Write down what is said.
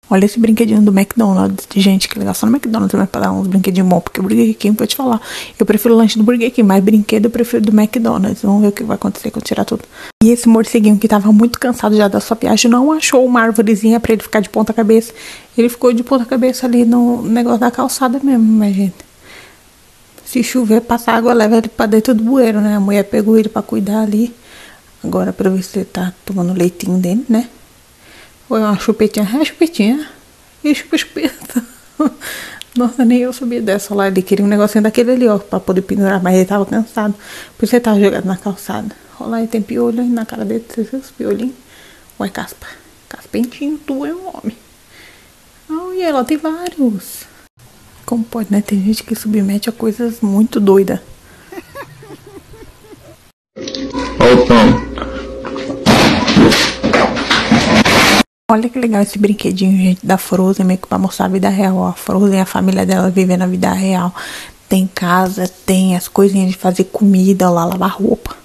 Olha esse brinquedinho do McDonald's. Gente, que legal. Só no McDonald's vai pra dar uns brinquedinhos bons. Porque o Burger King, vou te falar. Eu prefiro o lanche do Burger King, mas brinquedo eu prefiro do McDonald's. Vamos ver o que vai acontecer quando eu tirar tudo. E esse morceguinho que tava muito cansado já da sua viagem, não achou uma árvorezinha pra ele ficar de ponta cabeça. Ele ficou de ponta cabeça ali no negócio da calçada mesmo, mas gente. Se chover, passar água, leva ele pra dentro do bueiro, né? A mulher pegou ele pra cuidar ali. Agora pra ver se ele tá tomando o leitinho dele, né? Foi uma chupetinha, chupetinha. E chupeta. Nossa, nem eu sabia dessa lá. Ele queria um negocinho daquele ali, ó, pra poder pendurar, mas ele tava cansado. Por isso ele tava jogado na calçada. Olha lá, ele tem piolho aí na cara dele, esses piolinhos. Ué, Caspa. Caspentinho, tu é um homem. Oh, e ela tem vários. Como pode, né? Tem gente que submete a coisas muito doidas. Opa. Olha que legal esse brinquedinho, gente, da Frozen, meio que pra mostrar a vida real. A Frozen, a família dela vivendo a vida real. Tem casa, tem as coisinhas de fazer comida, lá, lavar roupa.